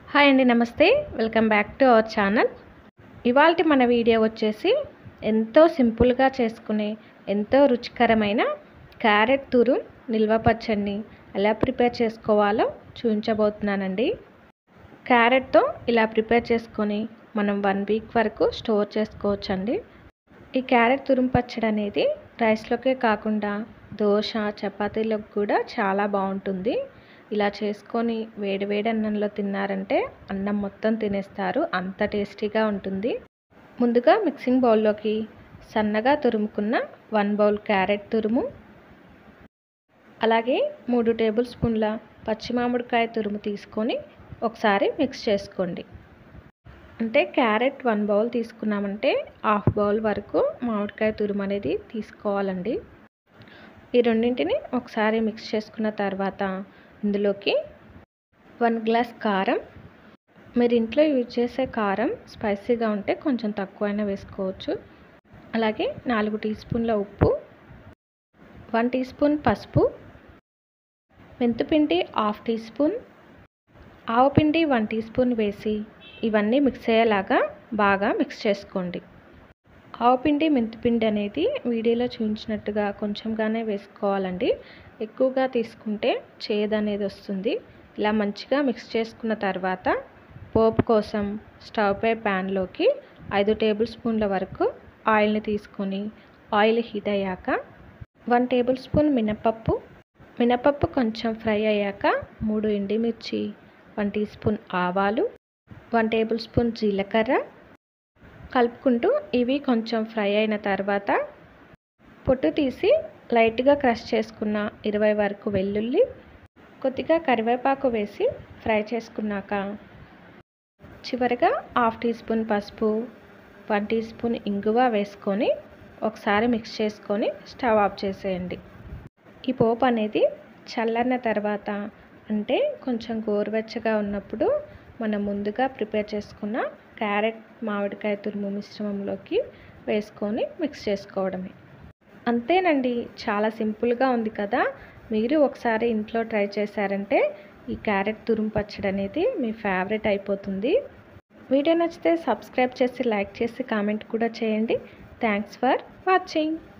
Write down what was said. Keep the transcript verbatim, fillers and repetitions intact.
Hi అండి, namaste. Welcome back to our channel. ఇవాల్టి మన వీడియో వచ్చేసి ఎంతో సింపుల్గా చేసుకునే ఎంతో రుచికరమైన క్యారెట్ తురుం నిల్వ పచ్చడిని ఎలా ప్రిపేర్ చేసుకోవాలో చూపించబోతున్నానండి. క్యారెట్తో ఇలా ప్రిపేర్ చేసుకొని మనం వన్ వీక్ వరకు స్టోర్ చేసుకోవచ్చండి. ఈ క్యారెట్ తురుం పచ్చడి అనేది రైస్లోకే కాకుండా దోశ, చపాతీలకు కూడా చాలా బాగుంటుంది. ఇలా చేసుకొని వేడి వేడి అన్నంలో తిన్నారంటే అన్నం మొత్తం తినేస్తారు, అంత టేస్టీగా ఉంటుంది. ముందుగా మిక్సింగ్ బౌల్లోకి సన్నగా తురుముకున్న వన్ బౌల్ క్యారెట్ తురుము, అలాగే మూడు టేబుల్ స్పూన్ల పచ్చి మామిడికాయ తురుము తీసుకొని ఒకసారి మిక్స్ చేసుకోండి. అంటే క్యారెట్ వన్ బౌల్ తీసుకున్నామంటే హాఫ్ బౌల్ వరకు మామిడికాయ తురుము అనేది తీసుకోవాలండి. ఈ రెండింటిని ఒకసారి మిక్స్ చేసుకున్న తర్వాత ఇందులోకి వన్ గ్లాస్ కారం, మీరు ఇంట్లో యూజ్ చేసే కారం స్పైసీగా ఉంటే కొంచెం తక్కువైనా వేసుకోవచ్చు. అలాగే నాలుగు టీ స్పూన్ల ఉప్పు, వన్ టీ స్పూన్ పసుపు, మెంతిపిండి హాఫ్ టీ స్పూన్, ఆవపిండి వన్ టీ స్పూన్ వేసి ఇవన్నీ మిక్స్ అయ్యేలాగా బాగా మిక్స్ చేసుకోండి. ఆవపిండి మెంతిపిండి అనేది వీడియోలో చూపించినట్టుగా కొంచెంగానే వేసుకోవాలండి. ఎక్కువగా తీసుకుంటే చేదు అనేది వస్తుంది. ఇలా మంచిగా మిక్స్ చేసుకున్న తర్వాత పోపు కోసం స్టవ్ పై ప్యాన్లోకి ఐదు టేబుల్ స్పూన్ల వరకు ఆయిల్ని తీసుకొని ఆయిల్ హీట్ అయ్యాక వన్ టేబుల్ స్పూన్ మినపప్పు మినపప్పు కొంచెం ఫ్రై అయ్యాక మూడు ఎండుమిర్చి, వన్ టీ స్పూన్ ఆవాలు, వన్ టేబుల్ స్పూన్ జీలకర్ర కలుపుకుంటూ ఇవి కొంచెం ఫ్రై అయిన తర్వాత పొట్టు తీసి లైట్గా క్రష్ చేసుకున్న ఇరవై వరకు వెల్లుల్లి, కొద్దిగా కరివేపాకు వేసి ఫ్రై చేసుకున్నాక చివరిగా హాఫ్ టీ స్పూన్ పసుపు, వన్ టీ స్పూన్ ఇంగువ వేసుకొని ఒకసారి మిక్స్ చేసుకొని స్టవ్ ఆఫ్ చేసేయండి. ఈ పోపు అనేది చల్లన్న తర్వాత అంటే కొంచెం గోరువెచ్చగా ఉన్నప్పుడు మనం ముందుగా ప్రిపేర్ చేసుకున్న క్యారెట్ మామిడికాయ తురుము మిశ్రమంలోకి వేసుకొని మిక్స్ చేసుకోవడమే. అంతేనండి, చాలా సింపుల్గా ఉంది కదా. మీరు ఒకసారి ఇంట్లో ట్రై చేశారంటే ఈ క్యారెట్ తురుము పచ్చడి అనేది మీ ఫేవరెట్ అయిపోతుంది. వీడియో నచ్చితే సబ్స్క్రైబ్ చేసి లైక్ చేసి కామెంట్ కూడా చేయండి. Thanks for watching.